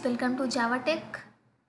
Welcome to Java tech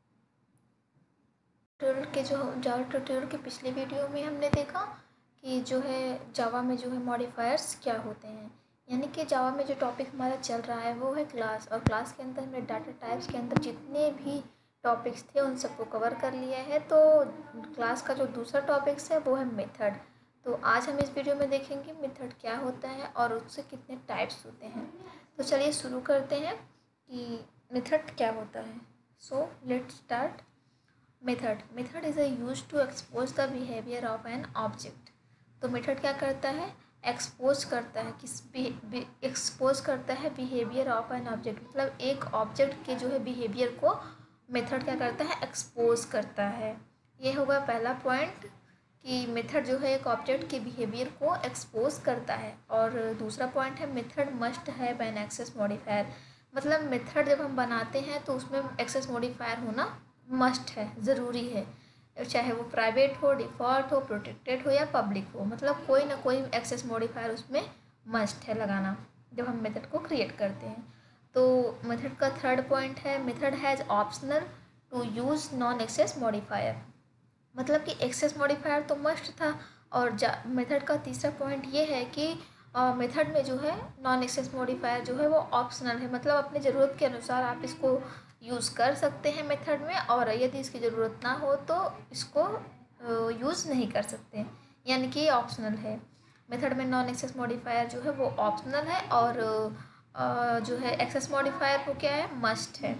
tutorial के Java tutorial के पिछले वीडियो में हमने देखा कि जो है जावा में जो है मॉडिफायर्स क्या होते हैं। यानी कि जावा में जो टॉपिक हमारा चल रहा है वो है क्लास, और क्लास के अंदर हमने डाटा टाइप्स के अंदर जितने भी टॉपिक्स थे उन सबको कवर कर लिया है। तो क्लास का जो दूसरा टॉपिक्स है वो है मेथड। तो आज हम इस वीडियो में देखेंगे मेथड क्या होता है और उससे कितने टाइप्स होते हैं। तो चलिए शुरू करते हैं कि मेथड क्या होता है। So let's start. Method is use to expose the behaviour of an object. तो मेथड क्या करता है, एक्सपोज करता है एक्सपोज करता है बिहेवियर ऑफ एन ऑब्जेक्ट। मतलब एक ऑब्जेक्ट के जो है बिहेवियर को मेथड क्या करता है, एक्सपोज करता है। ये होगा पहला पॉइंट कि मेथड जो है एक ऑब्जेक्ट के बिहेवियर को एक्सपोज करता है। और दूसरा पॉइंट है method must have an access modifier. मतलब मेथड जब हम बनाते हैं तो उसमें एक्सेस मॉडिफायर होना मस्ट है, ज़रूरी है, चाहे वो प्राइवेट हो, डिफ़ॉल्ट हो, प्रोटेक्टेड हो या पब्लिक हो। मतलब कोई ना कोई एक्सेस मॉडिफायर उसमें मस्ट है लगाना जब हम मेथड को क्रिएट करते हैं। तो मेथड का थर्ड पॉइंट है method has optional to use non access modifier. मतलब कि एक्सेस मॉडिफायर तो मस्ट था। और मेथड का तीसरा पॉइंट ये है कि मेथड में जो है नॉन एक्सेस मॉडिफायर जो है वो ऑप्शनल है। मतलब अपनी ज़रूरत के अनुसार आप इसको यूज़ कर सकते हैं मेथड में, और यदि इसकी ज़रूरत ना हो तो इसको यूज़ नहीं कर सकते, यानी कि ये ऑप्शनल है। मेथड में नॉन एक्सेस मॉडिफायर जो है वो ऑप्शनल है, और जो है एक्सेस मॉडिफायर वो क्या है, मस्ट है।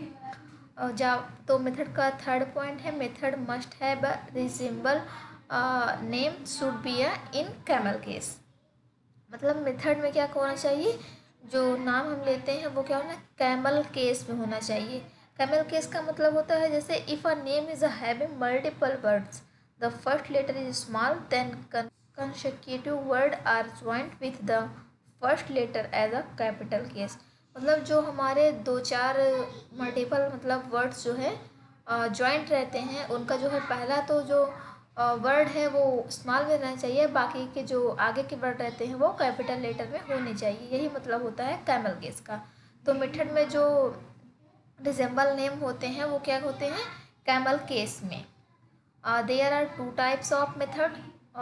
तो मेथड का थर्ड पॉइंट है method must have a resemble name should be a in camel case. मतलब मेथड में क्या होना चाहिए, जो नाम हम लेते हैं वो क्या होना, कैमल केस में होना चाहिए। कैमल केस का मतलब होता है जैसे if a name is having multiple words, the first letter is small, then consecutive word are joint with the first letter as a capital case. मतलब जो हमारे दो चार मल्टीपल मतलब वर्ड्स जो है ज्वाइंट रहते हैं, उनका जो है पहला तो जो वर्ड है वो स्मॉल में रहना चाहिए, बाकी के जो आगे के वर्ड रहते हैं वो कैपिटल लेटर में होने चाहिए। यही मतलब होता है कैमल केस का। तो मेथड में जो रिजेंबल नेम होते हैं वो क्या होते हैं, कैमल केस में। There are two types of method,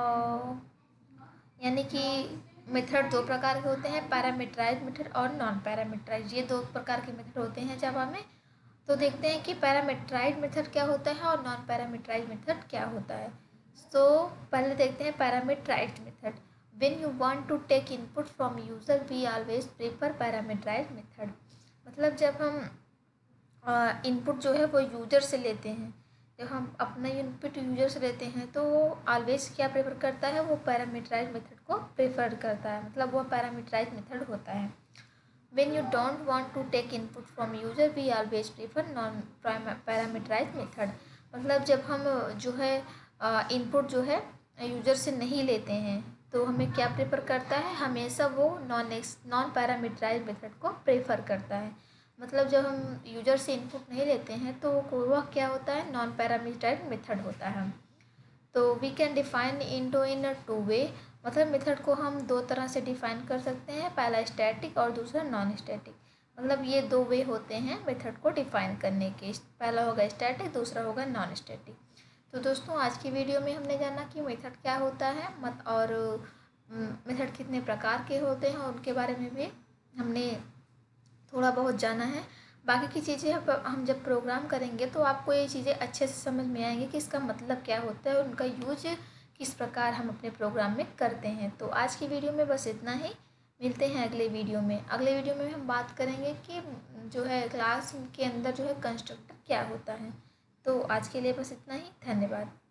यानी कि मेथड दो प्रकार के होते हैं, पैरामीटराइज मेथड और नॉन पैरामीटराइज। ये दो प्रकार के मेथड होते हैं जावा में। तो देखते हैं कि पैरामीटराइज मेथड क्या होता है और नॉन पैरामीटराइज मेथड क्या होता है। तो पहले देखते हैं parameterise method. When you want to take input from user we always prefer parameterise method. मतलब जब हम इनपुट जो है वो यूज़र से लेते हैं, जब हम अपना इनपुट यूज़र से लेते हैं तो वो ऑलवेज क्या प्रेफर करता है, वो पैरामीटराइज मेथड को प्रेफर करता है। मतलब वो पैरामीटराइज मेथड होता है। When you don't want to take input from user, we always prefer non-parameterized method। मतलब जब हम जो है इनपुट जो है यूज़र से नहीं लेते हैं तो हमें क्या प्रेफर करता है, हमेशा वो नॉन पैरामीटराइज मेथड को प्रेफर करता है। मतलब जब हम यूज़र से इनपुट नहीं लेते हैं तो वह क्या होता है, नॉन पैरामीटराइज मेथड होता है। तो we can define into in two way. मतलब मेथड को हम दो तरह से डिफाइन कर सकते हैं, पहला स्टैटिक और दूसरा नॉन स्टैटिक। मतलब ये दो वे होते हैं मेथड को डिफाइन करने के, पहला होगा स्टैटिक, दूसरा होगा नॉन स्टैटिक। तो दोस्तों आज की वीडियो में हमने जाना कि मेथड क्या होता है और मेथड कितने प्रकार के होते हैं, और उनके बारे में भी हमने थोड़ा बहुत जाना है। बाकी की चीज़ें हम जब प्रोग्राम करेंगे तो आपको ये चीज़ें अच्छे से समझ में आएंगी कि इसका मतलब क्या होता है और उनका यूज किस प्रकार हम अपने प्रोग्राम में करते हैं। तो आज की वीडियो में बस इतना ही, मिलते हैं अगले वीडियो में। अगले वीडियो में हम बात करेंगे कि जो है क्लास के अंदर जो है कंस्ट्रक्टर क्या होता है। तो आज के लिए बस इतना ही, धन्यवाद।